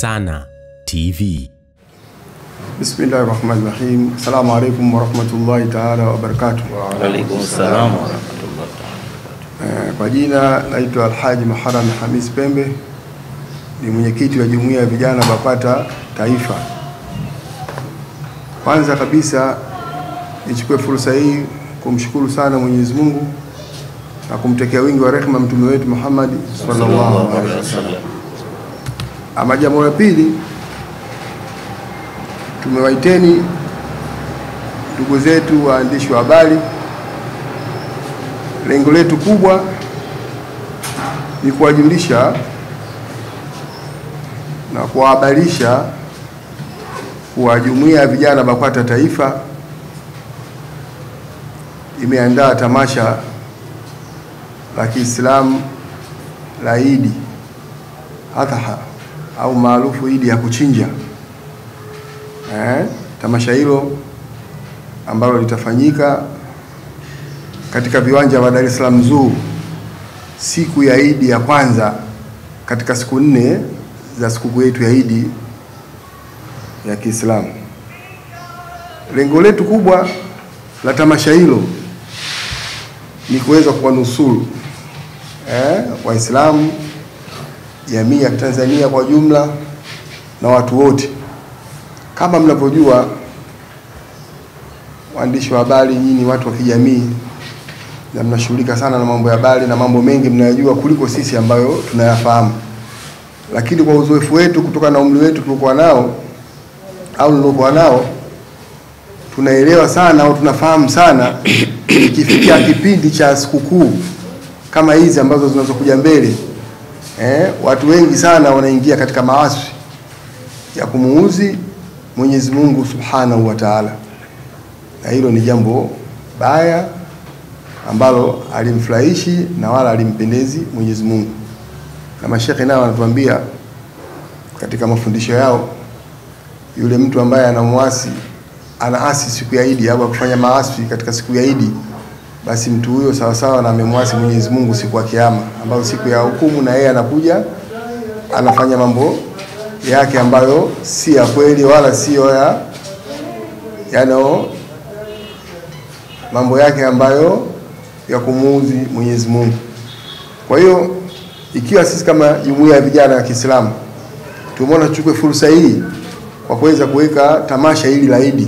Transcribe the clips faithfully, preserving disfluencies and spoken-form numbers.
Sana T V. Bismillahirrahmanirrahim. Assalamu alaikum warahmatullahi ta'ala wabarakatuh. Wa alaikum assalam warahmatullahi ta'ala. Kwa jina naitwa Alhaji Muharram Hamis Pembe, ni mwenyekiti wa Jumuiya ya Vijana BAKWATA Taifa. Kwanza kabisa nichukue fursa hii kumshukuru sana Mwenyezi Mungu na kumtekea wingi wa rehema mtume wetu Muhammad sallallahu alaihi wasallam. Ama jambo la pili, tumewaiteni ndugu zetu waandishi wa habari. Lengo letu kubwa ni kuwajulisha na kuwahabarisha kuwa Jumuiya ya Vijana BAKWATA Taifa imeandaa tamasha la Kiislamu la Idi Adha au maarufu Idi ya kuchinja. Eh, tamasha hilo ambalo litafanyika katika viwanja vya Dar es Salaam Zoo siku ya Idi ya kwanza katika siku nne za sikukuu yetu ya Idi ya Kiislamu. Lengo letu kubwa la tamasha hilo ni kuweza kuwanusuru eh, Waislamu, jamii ya Tanzania kwa jumla na watu wote. Kama mnavyojua waandishi wa habari, nyinyi watu wa kijamii, na mnashughulika sana na mambo ya habari na mambo mengi mnayojua kuliko sisi ambayo tunayafahamu. Lakini kwa uzoefu wetu kutokana na umri wetu tuliokuwa nao au niliokuwa nao, tunaelewa sana au tunafahamu sana ikifikia kipindi cha sikukuu kama hizi ambazo zinazokuja mbele, eh, watu wengi sana wanaingia katika maasi ya kumuuzi Mwenyezi Mungu Subhanahu wa Ta'ala. Na hilo ni jambo baya ambalo alimfurahishi na wala alimpendezi Mwenyezi Mungu. Na mashekhe nao wanatuambia katika mafundisho yao, yule mtu ambaye anamuasi anaasi siku ya Idi au kufanya maasi katika siku ya Idi, basi mtu huyo sawa sawa na amemwasi Mwenyezi Mungu siku ya Kiyama, ambayo siku ya hukumu na yeye anakuja anafanya mambo yake ambayo si ya kweli wala sio ya yano mambo yake ambayo ya kumuuzi Mwenyezi Mungu. Kwa hiyo ikiwa sisi kama Jumuiya ya Vijana ya Kiislamu tumeona tuchukue fursa hii kwa kuweza kuweka tamasha hili la Idi,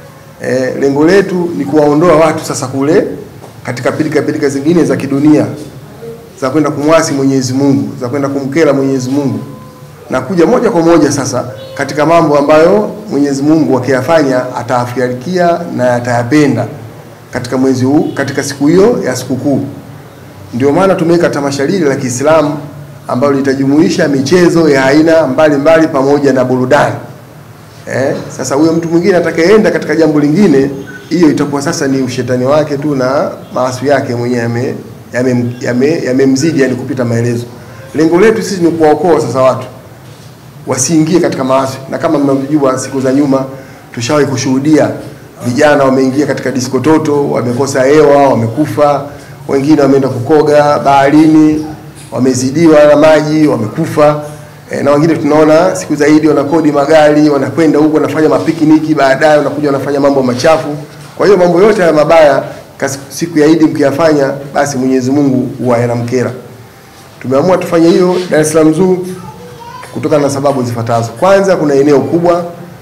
e, lengo letu ni kuwaondoa watu sasa kule katika pilika pilika zingine za kidunia za kwenda kumwasi Mwenyezi Mungu, za kwenda kumkera Mwenyezi Mungu, na kuja moja kwa moja sasa katika mambo ambayo Mwenyezi Mungu akiyafanya ataafirikia na atayapenda katika mwezi huu, katika siku hiyo ya sikukuu. Ndio maana tumeweka tamasha hili la Kiislamu ambalo litajumuisha michezo ya aina mbalimbali pamoja na burudani. Eh, sasa huyo mtu mwingine atakayeenda katika jambo lingine, hiyo itakuwa sasa ni ushetani wake tu na maasi yake mwenyewe yamemzidi yame, yame yani kupita maelezo. Lengo letu sisi ni kuwaokoa sasa watu wasiingie katika maasi. Na kama mnavyojua siku za nyuma tushawahi kushuhudia vijana wameingia katika disco toto, wamekosa hewa, wamekufa, wengine wameenda kukoga baharini, wamezidiwa na maji, wamekufa. E, na wengine tunaona siku zaidi wanakodi magari, wanakwenda huko wanafanya mapikiniki, baadaye wanakuja wanafanya mambo machafu. Kwa hiyo mambo yote ya mabaya siku ya Idi mkiyafanya, basi Mwenyezi Mungu huwa yanamkera. Tumeamua tufanye hiyo Dar es Salaam Zoo kutokana na sababu zifuatazo. Kwanza, kuna eneo kubwa,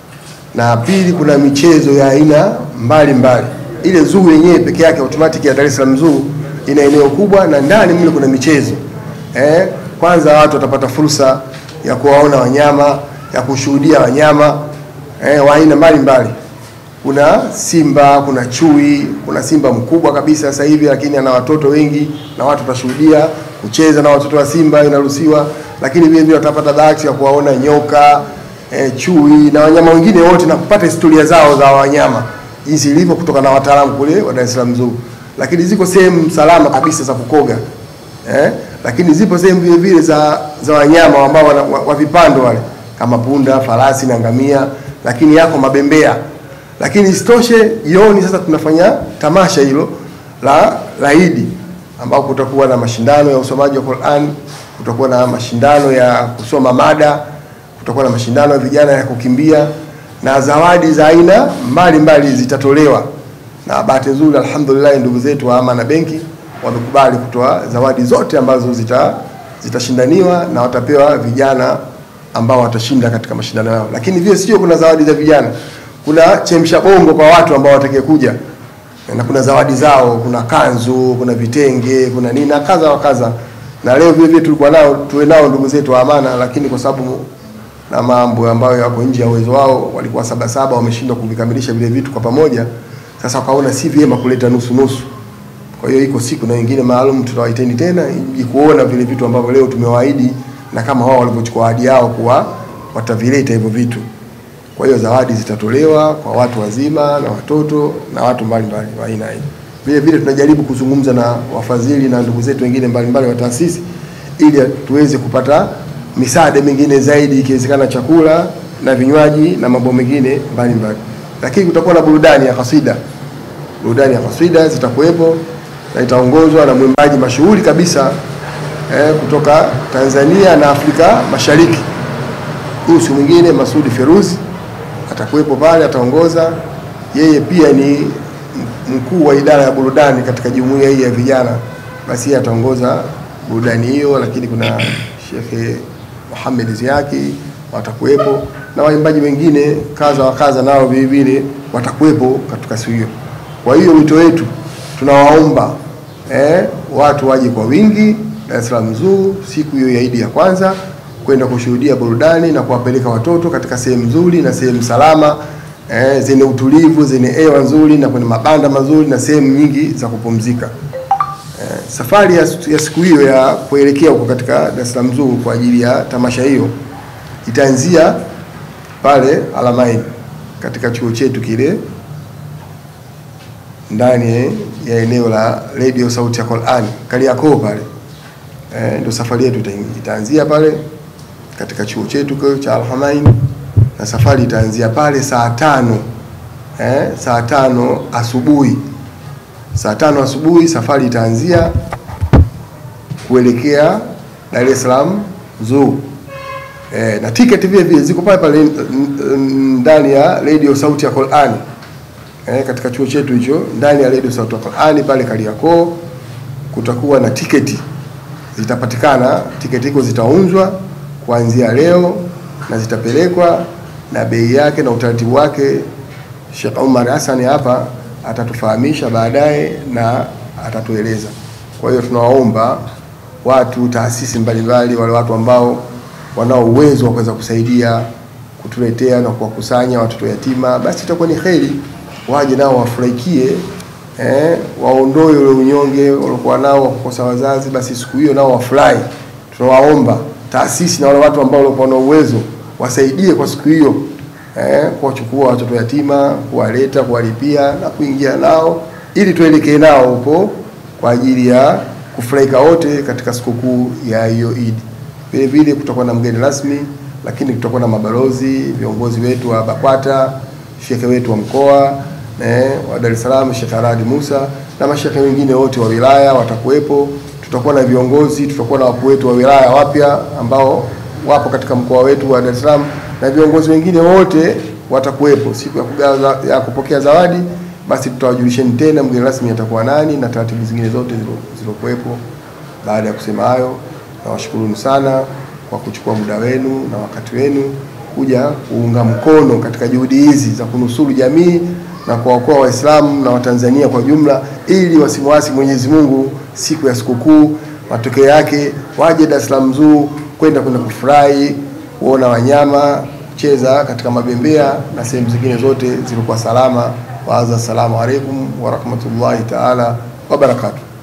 na pili, kuna michezo ya aina mbalimbali. Ile zoo yenyewe peke yake automatic ya Dar es Salaam Zoo ina eneo kubwa na ndani mle kuna michezo. Eh, kwanza watu watapata fursa ya kuwaona wanyama, ya kushuhudia wanyama eh, wa aina mbalimbali. Kuna simba, kuna chui, kuna simba mkubwa kabisa sasa hivi lakini ana watoto wengi, na watu watashuhudia kucheza na watoto wa simba, inaruhusiwa. Lakini vile vile watapata bahati ya kuwaona nyoka, eh, chui na wanyama wengine wote, na kupata historia zao za wanyama jinsi ilivyo kutoka na wataalamu kule wa Dar es Salaam Zoo. Lakini ziko sehemu salama kabisa za kukoga. Eh? Lakini zipo sehemu vile vile za za wanyama ambao wa, wa, wa vipando wale kama punda, farasi na ngamia, lakini yako mabembea. Lakini isitoshe jioni sasa tunafanya tamasha hilo la la Idi ambao kutakuwa na mashindano ya usomaji wa Qur'an, kutakuwa na mashindano ya kusoma mada, kutakuwa na mashindano ya vijana ya kukimbia na zawadi za aina mbalimbali zitatolewa. Na bahati nzuri alhamdulillah ndugu zetu wa Amana Benki wamekubali kutoa zawadi zote ambazo zita zitashindaniwa na watapewa vijana ambao watashinda katika mashindano yao. Lakini vile sio kuna zawadi za vijana, kuna chemsha bongo kwa watu ambao watakayekuja. Na kuna zawadi zao, kuna kanzu, kuna vitenge, kuna nini na kaza wa kaza. Na leo vile vile tulikuwa nao tuwe nao ndugu zetu wa Amana, lakini kwa sababu na mambo ambayo yako nje ya uwezo wao, walikuwa saba saba wameshindwa kuvikamilisha vile vitu kwa pamoja. Sasa wakaona si vyema kuleta nusu nusu. Kwa hiyo iko siku na wengine maalum tutawaiteni tena ili kuona vile vitu ambavyo leo tumewaahidi na kama wao walivyochukua ahadi yao kuwa watavileta hivyo vitu. Kwa hiyo zawadi zitatolewa kwa watu wazima na watoto na watu mbalimbali wa aina hii. Vile vile tunajaribu kuzungumza na wafadhili na ndugu zetu wengine mbalimbali wa taasisi ili tuweze kupata misaada mingine zaidi, ikiwezekana chakula na vinywaji na mambo mengine mbalimbali. Lakini kutakuwa na burudani ya kasida. Burudani ya kasida zitakuwepo na itaongozwa na mwimbaji mashuhuri kabisa eh, kutoka Tanzania na Afrika Mashariki. Huyu si mwingine Masudi Feruzi atakuwepo pale, ataongoza. Yeye pia ni mkuu wa idara ya burudani katika jumuiya hii ya vijana, basi yeye ataongoza burudani hiyo. Lakini kuna Sheikh Muhammad Ziaki watakuwepo na waimbaji wengine kaza wa kaza nao vile vile watakuwepo katika siku hiyo. Kwa hiyo wito wetu tunawaomba eh, watu waje kwa wingi Dar es Salaam Zoo siku hiyo ya Idi ya kwanza kwenda kushuhudia burudani na kuwapeleka watoto katika sehemu nzuri na sehemu salama eh, zenye utulivu, zenye hewa nzuri na kwenye mabanda mazuri na sehemu nyingi za kupumzika. Eh, safari ya, ya siku hiyo ya kuelekea huko katika Dar es Salaam Zoo kwa ajili ya tamasha hiyo itaanzia pale Alamain katika chuo chetu kile ndani ya eneo la Radio Sauti ya Qur'an Kariakoo pale. Eh, ndio safari yetu itaanzia pale katika chuo chetu cha Alamain, na safari itaanzia pale saa tano eh, saa tano asubuhi. Saa tano asubuhi safari itaanzia kuelekea Dar es Salaam Zoo. Eh, na tiketi vile vile ziko pale pale ndani ya Radio Sauti ya Qur'an. Eh, katika chuo chetu hicho ndani ya Radio Sauti ya Qur'an pale Kariakoo kutakuwa na tiketi zitapatikana. Tiketi hizo zitaunzwa kuanzia leo na zitapelekwa, na bei yake na utaratibu wake Sheikh Omar Hassan hapa atatufahamisha baadaye na atatueleza. Kwa hiyo tunawaomba watu, taasisi mbalimbali, wale watu ambao wanao uwezo wa kuweza kusaidia kutuletea na kuwakusanya watoto yatima, basi itakuwa ni kheri waje nao wafurahikie, eh, waondoe ule unyonge waliokuwa nao wa kukosa wazazi, basi siku hiyo nao wafurahi. Tunawaomba taasisi na wale watu ambao walikuwa na uwezo wasaidie kwa siku hiyo, eh, kuwachukua watoto yatima, kuwaleta, kuwalipia na kuingia nao ili tuelekee nao huko kwa ajili ya kufurahika wote katika sikukuu ya hiyo Eid. Vile vile kutakuwa na mgeni rasmi, lakini kutakuwa na mabalozi, viongozi wetu wa BAKWATA, shekhe wetu wa mkoa eh, wa Dar es Salaam Sheikh Aradi Musa na mashekhe wengine wote wa wilaya watakuwepo. Tutakuwa na viongozi, tutakuwa na wakuu wetu wa wilaya wapya ambao wapo katika mkoa wetu wa Dar es Salaam, na viongozi wengine wote watakuwepo. Siku ya kugawa ya kupokea zawadi, basi tutawajulisheni tena mgeni rasmi atakuwa nani na taratibu zingine zote zilokuwepo. Baada ya kusema hayo, nawashukuruni sana kwa kuchukua muda wenu na wakati wenu kuja kuunga mkono katika juhudi hizi za kunusuru jamii na kuwaokoa Waislamu na Watanzania kwa jumla, ili wasimwasi Mwenyezi Mungu siku ya sikukuu. Matokeo yake waje Dar es Salaam Zoo kwenda kwenda kufurahi, kuona wanyama, kucheza katika mabembea na sehemu zingine zote zilikuwa salama. Wa assalamu alaikum wa rahmatullahi ta'ala wa barakatuh.